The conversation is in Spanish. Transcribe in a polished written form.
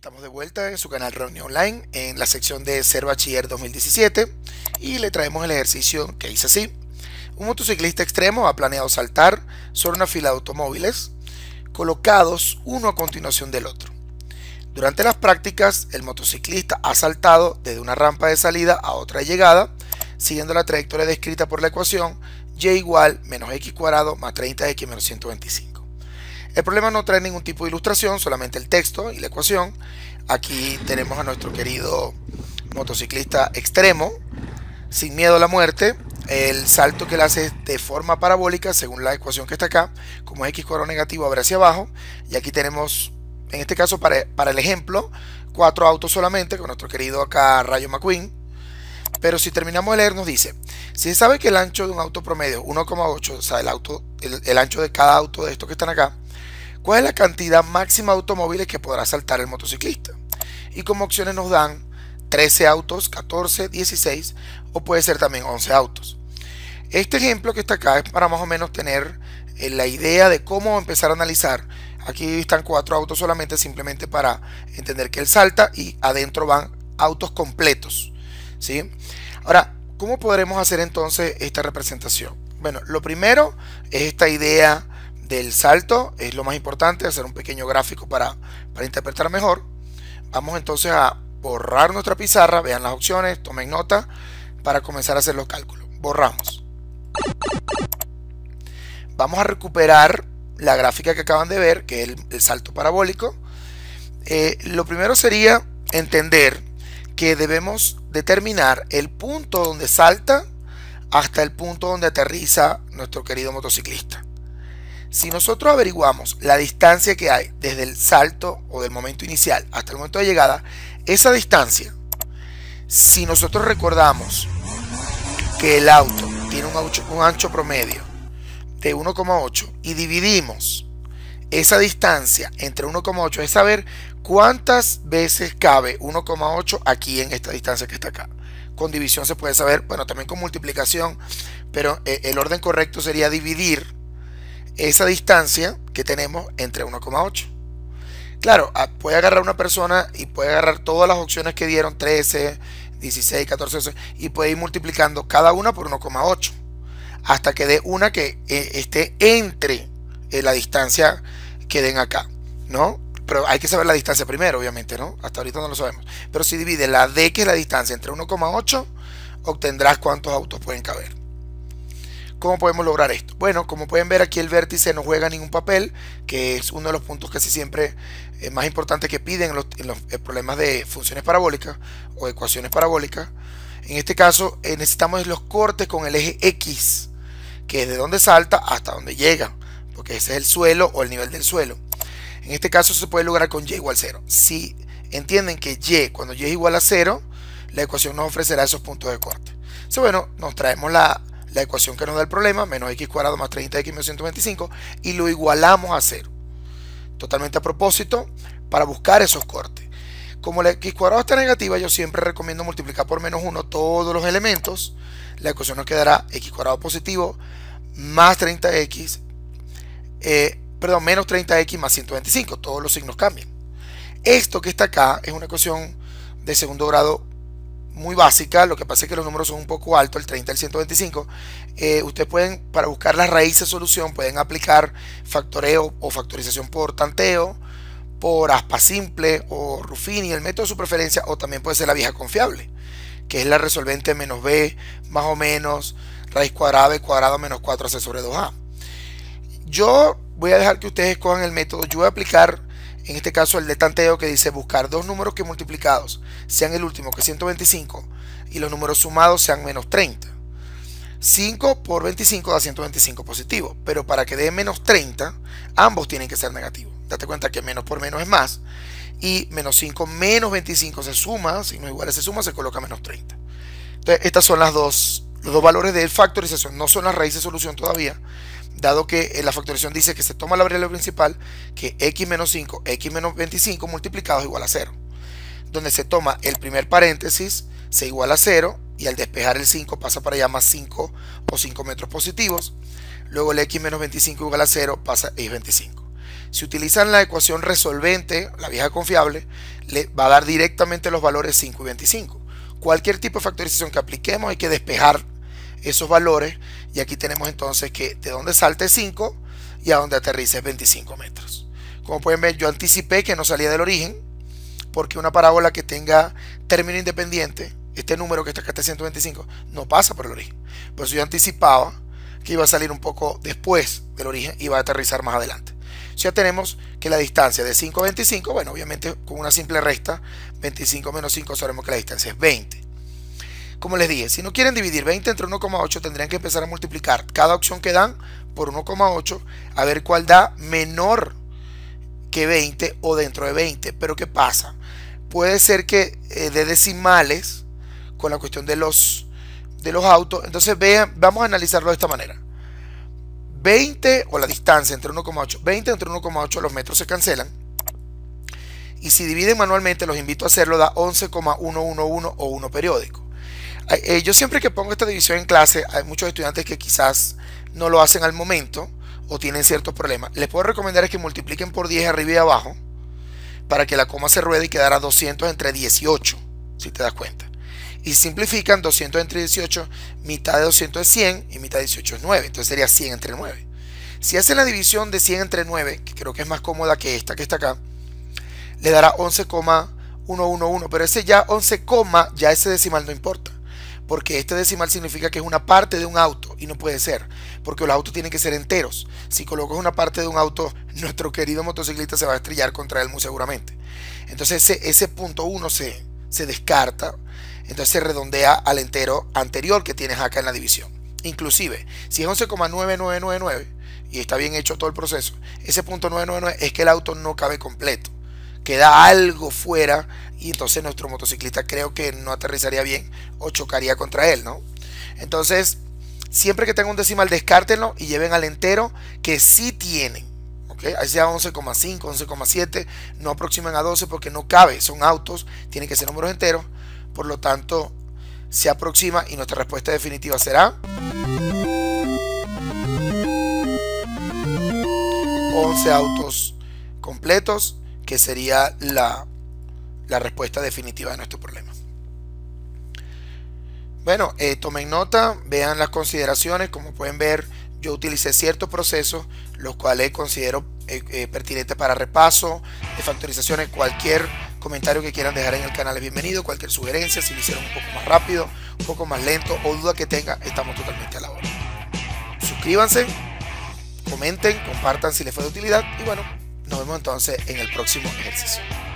Estamos de vuelta en su canal Reunión Online en la sección de Ser Bachiller 2017 y le traemos el ejercicio que dice así. Un motociclista extremo ha planeado saltar sobre una fila de automóviles colocados uno a continuación del otro. Durante las prácticas, el motociclista ha saltado desde una rampa de salida a otra de llegada, siguiendo la trayectoria descrita por la ecuación y igual menos x cuadrado más 30x menos 125. El problema no trae ningún tipo de ilustración, solamente el texto y la ecuación. Aquí tenemos a nuestro querido motociclista extremo, sin miedo a la muerte. El salto que él hace es de forma parabólica, según la ecuación que está acá. Como es x cuadrado negativo, abre hacia abajo. Y aquí tenemos, en este caso, para el ejemplo, 4 autos solamente, con nuestro querido acá Rayo McQueen. Pero si terminamos de leer, nos dice: si se sabe que el ancho de un auto promedio es 1,8, o sea, el ancho de cada auto de estos que están acá, ¿cuál es la cantidad máxima de automóviles que podrá saltar el motociclista? Y como opciones nos dan 13 autos, 14, 16 o puede ser también 11 autos. Este ejemplo que está acá es para más o menos tener la idea de cómo empezar a analizar. Aquí están 4 autos solamente, simplemente para entender que él salta y adentro van autos completos, ¿sí? Ahora, ¿cómo podremos hacer entonces esta representación? Bueno, lo primero es esta idea del salto, es lo más importante, hacer un pequeño gráfico para interpretar mejor. Vamos entonces a borrar nuestra pizarra, vean las opciones, tomen nota para comenzar a hacer los cálculos. Borramos. Vamos a recuperar la gráfica que acaban de ver, que es el salto parabólico. Lo primero sería entender que debemos determinar el punto donde salta hasta el punto donde aterriza nuestro querido motociclista. Si nosotros averiguamos la distancia que hay desde el salto o del momento inicial hasta el momento de llegada, esa distancia, si nosotros recordamos que el auto tiene un ancho promedio de 1,8 y dividimos esa distancia entre 1,8, es saber cuántas veces cabe 1,8 aquí en esta distancia que está acá. Con división se puede saber, bueno, también con multiplicación, pero el orden correcto sería dividir esa distancia que tenemos entre 1,8. Claro, puede agarrar una persona y puede agarrar todas las opciones que dieron, 13, 16, 14, y puede ir multiplicando cada una por 1,8 hasta que dé una que esté entre la distancia que den acá, ¿no? Pero hay que saber la distancia primero, obviamente, ¿no? Hasta ahorita no lo sabemos. Pero si divide la D, que es la distancia, entre 1,8, obtendrás cuántos autos pueden caber. ¿Cómo podemos lograr esto? Bueno, como pueden ver, aquí el vértice no juega ningún papel, que es uno de los puntos casi siempre más importantes que piden en los problemas de funciones parabólicas o ecuaciones parabólicas. En este caso necesitamos los cortes con el eje X, que es de donde salta hasta donde llega, porque ese es el suelo o el nivel del suelo. En este caso se puede lograr con y igual a 0. Si entienden que y, cuando y es igual a 0, la ecuación nos ofrecerá esos puntos de corte. Entonces, bueno, nos traemos la ecuación que nos da el problema, menos x cuadrado más 30x menos 125, y lo igualamos a 0. Totalmente a propósito, para buscar esos cortes. Como la x cuadrado está negativa, yo siempre recomiendo multiplicar por menos 1 todos los elementos. La ecuación nos quedará x cuadrado positivo más 30x, menos 30x más 125. Todos los signos cambian. Esto que está acá es una ecuación de segundo grado muy básica. Lo que pasa es que los números son un poco altos, el 30 y el 125. Ustedes pueden, para buscar las raíces de solución, pueden aplicar factoreo o factorización por tanteo, por aspa simple o Ruffini, el método de su preferencia, o también puede ser la vieja confiable, que es la resolvente menos b más o menos raíz cuadrada b cuadrado menos 4ac sobre 2a. Yo voy a dejar que ustedes escojan el método. Yo voy a aplicar en este caso el de tanteo, que dice buscar dos números que multiplicados sean el último, que es 125, y los números sumados sean menos 30. 5 por 25 da 125 positivo, pero para que dé menos 30 ambos tienen que ser negativos. Date cuenta que menos por menos es más, y menos 5 menos 25 se suma, signos iguales se suma, se coloca menos 30. Entonces estas son los dos valores de factorización, no son las raíces de solución todavía, dado que la factorización dice que se toma la variable principal, que x menos 5, x menos 25 multiplicados igual a 0, donde se toma el primer paréntesis, se iguala a 0, y al despejar el 5 pasa para allá más 5 o 5 metros positivos. Luego el x menos 25 igual a 0 pasa es 25. Si utilizan la ecuación resolvente, la vieja confiable, le va a dar directamente los valores 5 y 25. Cualquier tipo de factorización que apliquemos hay que despejar esos valores, y aquí tenemos entonces que de donde salte 5 y a donde aterrice es 25 metros. Como pueden ver, yo anticipé que no salía del origen, porque una parábola que tenga término independiente, este número que está acá, este 125, no pasa por el origen. Por eso yo anticipaba que iba a salir un poco después del origen y va a aterrizar más adelante. Ya tenemos que la distancia de 5 a 25, bueno, obviamente con una simple resta, 25 menos 5 sabemos que la distancia es 20. Como les dije, si no quieren dividir 20 entre 1,8, tendrían que empezar a multiplicar cada opción que dan por 1,8 a ver cuál da menor que 20 o dentro de 20. Pero ¿qué pasa? Puede ser que de decimales con la cuestión de los autos. Entonces vean, vamos a analizarlo de esta manera. 20 o la distancia entre 1,8, 20 entre 1,8 los metros se cancelan. Y si dividen manualmente, los invito a hacerlo, da 11,111 o 1 periódico. Yo siempre que pongo esta división en clase, hay muchos estudiantes que quizás no lo hacen al momento o tienen ciertos problemas. Les puedo recomendar es que multipliquen por 10 arriba y abajo para que la coma se ruede y quedara 200 entre 18, si te das cuenta. Y simplifican 200 entre 18, mitad de 200 es 100 y mitad de 18 es 9, entonces sería 100 entre 9. Si hacen la división de 100 entre 9, que creo que es más cómoda que esta que está acá, le dará 11,111, pero ese ya 11, ya ese decimal no importa, porque este decimal significa que es una parte de un auto y no puede ser, porque los autos tienen que ser enteros. Si colocas una parte de un auto, nuestro querido motociclista se va a estrellar contra él muy seguramente. Entonces ese punto 1 se descarta, entonces se redondea al entero anterior que tienes acá en la división. Inclusive, si es 11,9999 y está bien hecho todo el proceso, ese punto 999 es que el auto no cabe completo, queda algo fuera, y entonces nuestro motociclista creo que no aterrizaría bien o chocaría contra él, ¿no? Entonces, siempre que tengan un decimal, descártenlo y lleven al entero que sí tienen, ¿ok? Ahí sea 11,5, 11,7, no aproximen a 12 porque no cabe, son autos, tienen que ser números enteros, por lo tanto se aproxima y nuestra respuesta definitiva será 11 autos completos, que sería la respuesta definitiva de nuestro problema. Bueno, tomen nota, vean las consideraciones. Como pueden ver, yo utilicé ciertos procesos, los cuales considero pertinentes para repaso de factorizaciones. Cualquier comentario que quieran dejar en el canal es bienvenido, cualquier sugerencia, si lo hicieron un poco más rápido, un poco más lento o duda que tengan, estamos totalmente a la hora. Suscríbanse, comenten, compartan si les fue de utilidad y bueno, nos vemos entonces en el próximo ejercicio.